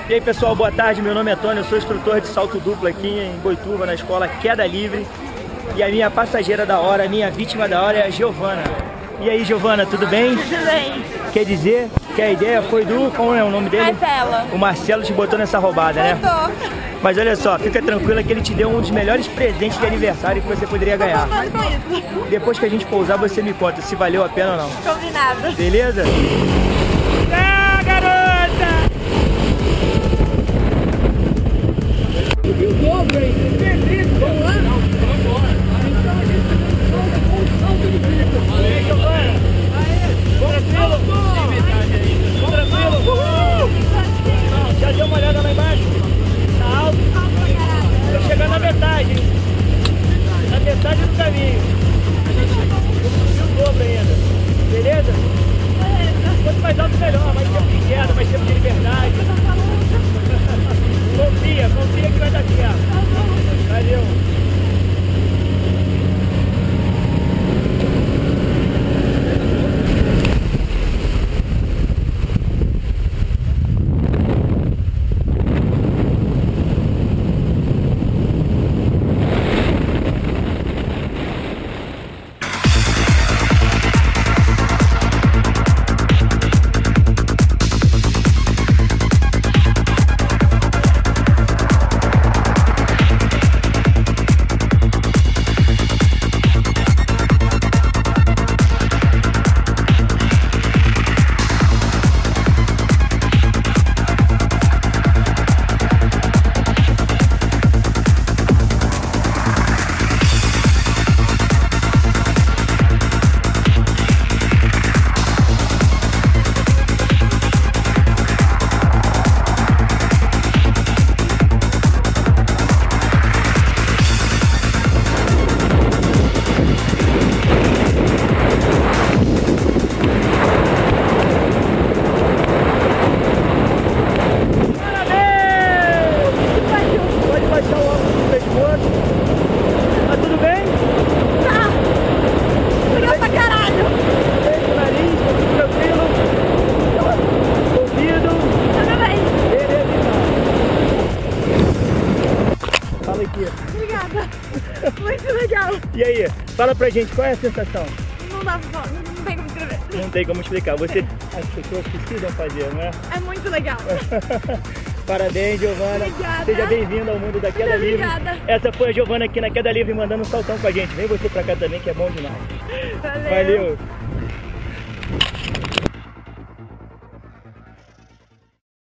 E aí pessoal, boa tarde, meu nome é Tony, eu sou instrutor de salto duplo aqui em Boituva, na escola Queda Livre. E a minha passageira da hora, a minha vítima da hora é a Giovana. E aí Giovana, tudo bem? Tudo bem. Quer dizer que a ideia foi do, como é o nome dele? Marcelo. O Marcelo te botou nessa roubada, né? Botou. Mas olha só, fica tranquila que ele te deu um dos melhores presentes de aniversário que você poderia ganhar. Tô contando com isso. Depois que a gente pousar, você me conta se valeu a pena ou não. Combinado. Beleza? Ah, garota! Eu dobro, hein? Vamos lá? Já deu uma olhada lá embaixo? Tá alto? Tô chegando na metade, hein? Na metade do caminho. E o dobro ainda. Beleza? Quanto mais alto, melhor. Mais tempo de queda, mais tempo de liberdade. Confia que vai dar certo. Valeu. Obrigada. Muito legal. E aí, fala pra gente, qual é a sensação? Não tem como escrever. Não tem como explicar. As pessoas precisam fazer, não é? É muito legal. Parabéns, Giovana. Obrigada. Seja bem-vinda ao mundo da Queda Livre. Obrigada. Essa foi a Giovana aqui na Queda Livre mandando um saltão com a gente. Vem você pra cá também, que é bom demais. Valeu. Valeu.